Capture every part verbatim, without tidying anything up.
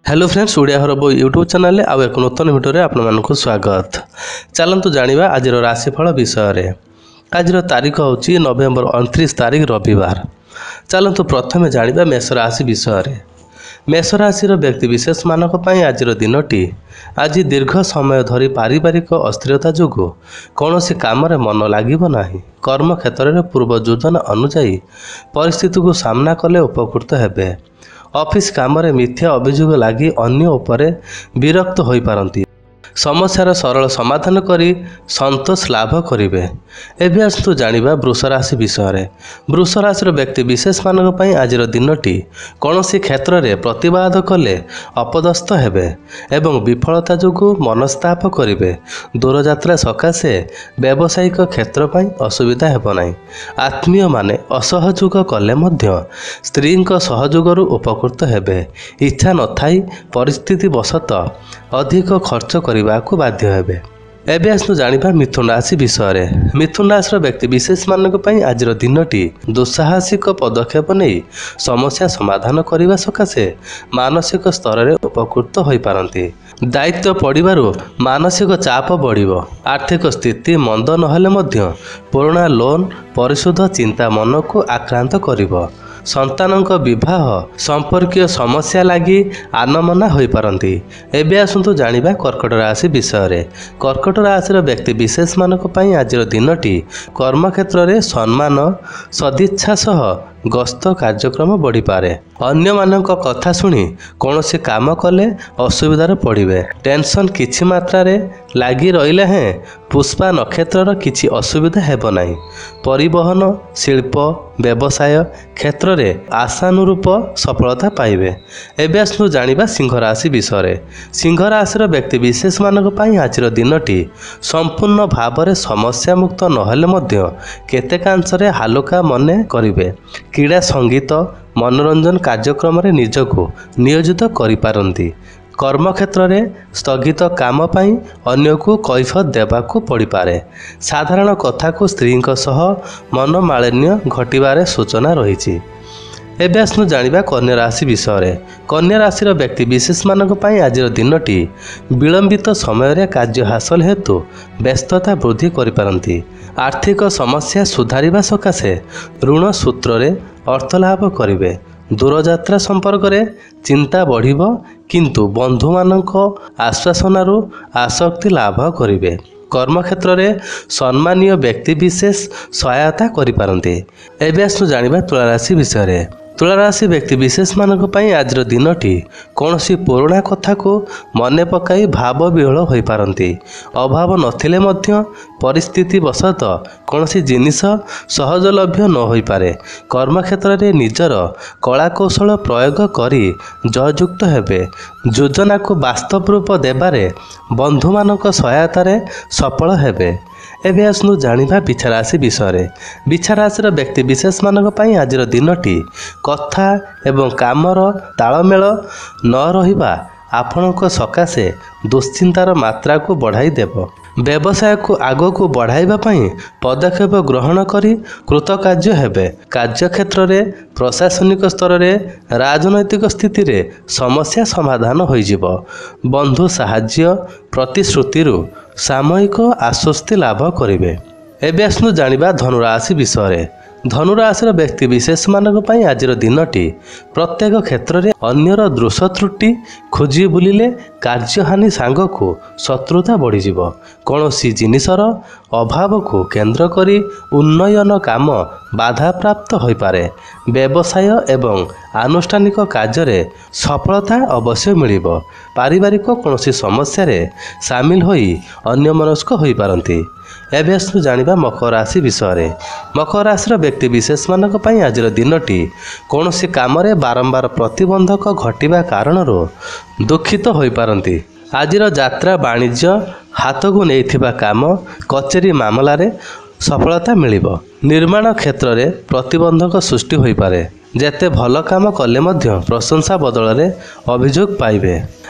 Hello friends, Odia हरबो YouTube channel आउ एक नूतन भिडियो आपण मानक स्वागत। चलतु जानिबा आज राशिफल विषय। आज तारीख हूँ नवेम्बर उनतीस तारीख रविवार। चलतु प्रथम जानिबा मेष राशि विषय। मेष राशि व्यक्ति विशेष मानक पई आज दिनटी आज दीर्घ समय धरी पारिवारिक अस्थिरता जोगु कौन सी काम रे मन लागिबो नाही। कर्म क्षेत्र में पूर्व योजना अनुजाई परिस्थिति को सामना कले उपकृत हेबे। ऑफिस काम रे मिथ्या अभियोग लगी अन्य उपरे विरक्त होई पारंती। समस्यार सरल समाधान करी संतोष लाभ करिवे। एबे आसतु जानिबा वृष राशि विषय। वृष राशि व्यक्ति विशेष मानक पई आज दिनटी कौन सी क्षेत्र में प्रतिवाद कले अपदस्थ हेबे एवं विफलता जोगु मनस्ताप करिवे। दूरयात्रा सकाशे व्यावसायिक क्षेत्र पई असुविधा हेबो नाही। आत्मीय माने असहयोग कले मध्य स्त्री सहयोगरु उपकृत हेबे। इच्छा नथाई परिस्थिति वशत अधिक खर्च करने को बाध्य हेबे। एबे आसनु जानिबा मिथुन राशि विषय। मिथुन राशि व्यक्ति विशेष मानक पई आज दिनटी दुस्साहसिक पदक्षेप नहीं समस्या समाधान करने सकाशे मानसिक स्तर में उपकृत होई पारंती। दायित्व पड़िबारु मानसिक चाप बढ़िबो। आर्थिक स्थिति मंद नहेले मध्य पुराना लोन परिशोध चिंता मन को आक्रांत करिबो। संतानक विवाह संपर्कीय समस्या लगी आनमना होई पारंती। एबे आसंतु जानिबा कर्कट राशि विषय। कर्कट राशि व्यक्ति विशेष मानक पई आज दिनटी कर्म क्षेत्र में सम्मान सदिच्छा सह गस्त कार्यक्रम बढ़ी पारे। अन्य मानक कथा सुनी कौन सी काम कले असुविधार पड़े। टेंशन किछि मात्रा रे लागी रहिले हैं पुष्पा नक्षत्र किछि असुविधा हेबो नाही। परिवहन शिल्प व्यवसाय क्षेत्र में आशानुरूप सफलता पाइबे। एबे आसनु जानिबा सिंह राशि विषय। सिंह राशि व्यक्ति विशेष मानक पई आज दिनटी संपूर्ण भाव में समस्या मुक्त नहेले मध्य केतेकांश रे हालुका मने करिवे। क्रीड़ा संगीत मनोरंजन कार्यक्रम रे निजको नियोजित करि पारंती। कर्म क्षेत्र में स्थगित काम पाई अन्य को कैफत देवाकू पड़ी पारे। साधारण कथा को स्त्री सह मनोमालिन्य घटिबारे सूचना रही। एबे आसनु जानिबा कन्या राशि विषय। कन्या राशि व्यक्ति विशेष मानक पई आज दिनटी विलंबित समय रे कार्य हासिल हेतु व्यस्तता वृद्धि करि पारंती। आर्थिक समस्या सुधारिबा सकाशे ऋण सूत्र रे अर्थ लाभ करिवे। दूरयात्रा संपर्क रे चिंता बढ़िबो किंतु बंधु मानक आश्वासनारू आसक्ति लाभ करिवे। कर्म क्षेत्र में सम्मानीय व्यक्ति विशेष सहायता करि पारंती। एबे आसु जानिबा तुला राशि विषय। तुला राशि व्यक्ति विशेष मानक पई आज दिनटी कौन सी पुराना कथा को मने पकाई भाव विहल होई पारंती। अभाव नथिले मध्य परिस्थिति वशत कौन सी जिनिस सहजलभ्य न होई पारे। कर्म क्षेत्र में निजर कला कौशल प्रयोग करी जययुक्त हेबे। योजना को वास्तव रूप देबारे बंधु मानक सहायता रे सफल हेबे। एबे आसनु जानिबा बिछा राशि विषय। बिछा राशि व्यक्ति विशेष मानक पई आज दिनटी कथा एवं कामर तालमेल न रहिबा आपणक सकाशे दुश्चिंतार मात्रा को बढ़ाई देव। व्यवसाय को आगो को बढ़ाइबा पई पदक्षेप ग्रहण करी कृतकार्य हेबे। कार्य क्षेत्र में प्रशासनिक स्तर में राजनैतिक स्थिति रे समस्या समाधान होई जिवो। बंधु साहाय्य प्रतिश्रुति सामयिक आश्वस्ति लाभ करिवे। एबे आसनु जानिबा धनुराशि विषय। धनुराशि व्यक्ति विशेष मानक पई आज दिनटी प्रत्येक क्षेत्र में अन्यर दोष त्रुटि खोजी बुलिले कार्यहानि सांग को शत्रुता बढ़ी जीवो। कौन सी जिनिसर अभाव को केंद्र करी उन्नयन काम बाधा प्राप्त होई पारे। व्यवसाय एवं आनुष्ठानिक कार्य सफलता अवश्य मिलिबो। पारिवारिक कौन सी समस्या रे सामिल होई अन्यमनस्क होई पारंती। एबे आसनु जानिबा मकर राशि विषय। मकर राशि व्यक्ति विशेष मानक पई आज दिनटी कौन सी काम रे बारंबार प्रतिबंधक घटिबा कारण दुखित होई पारंती। आजिर यात्रा वाणिज्य हाथ को नैथिबा काम कचेरी मामला रे सफलता मिलिबो। निर्माण क्षेत्र में प्रतिबंधक सृष्टि होई पारे। जेते भल काम कले मध्य प्रशंसा बदल रे अभियोग पाइबे।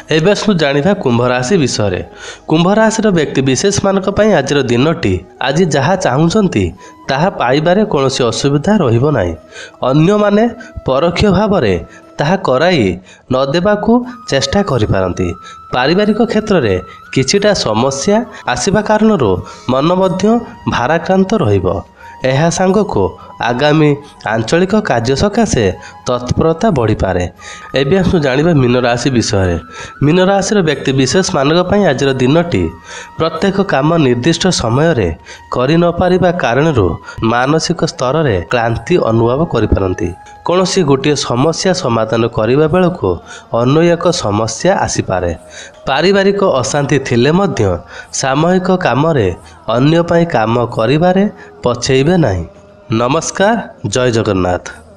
एबे आसु जानिबा कुंभ राशि विषय। कुंभ राशि व्यक्ति विशेष मानक पई आजिर दिनटी आज जहाँ चाहूँचंती ताहा पाइबारे कौनसी असुविधा रहिबो नाही। अन्य माने परोक्ष भाव में ताहा कराई न देबाकू चेष्टा करिपारंती। पारिवारिक क्षेत्र में किछिटा समस्या आसिबा कारणरू मन मध्य भाराक्रांत रहिबो। यह सांगको आगामी आंचलिक कार्य सकाशे तत्परता बढ़ी पारे। एबे आसु जानिबा मीन राशि विषय। मीन राशि व्यक्ति विशेष मानक पई आजिर दिनटी प्रत्येक काम निर्दिष्ट समय रे करि न पारिबा कारणरू मानसिक स्तर रे क्लांति अनुभव करिपारंती। कौनसी गोटे समस्या समाधान करने बेलू अन्य एक समस्या आसीपारे। पारिवारिक अशांति थिले मध्य सामूहिक काम रे अन्य पाई काम करिबारे पछेइबे नाही। नमस्कार, जय जगन्नाथ।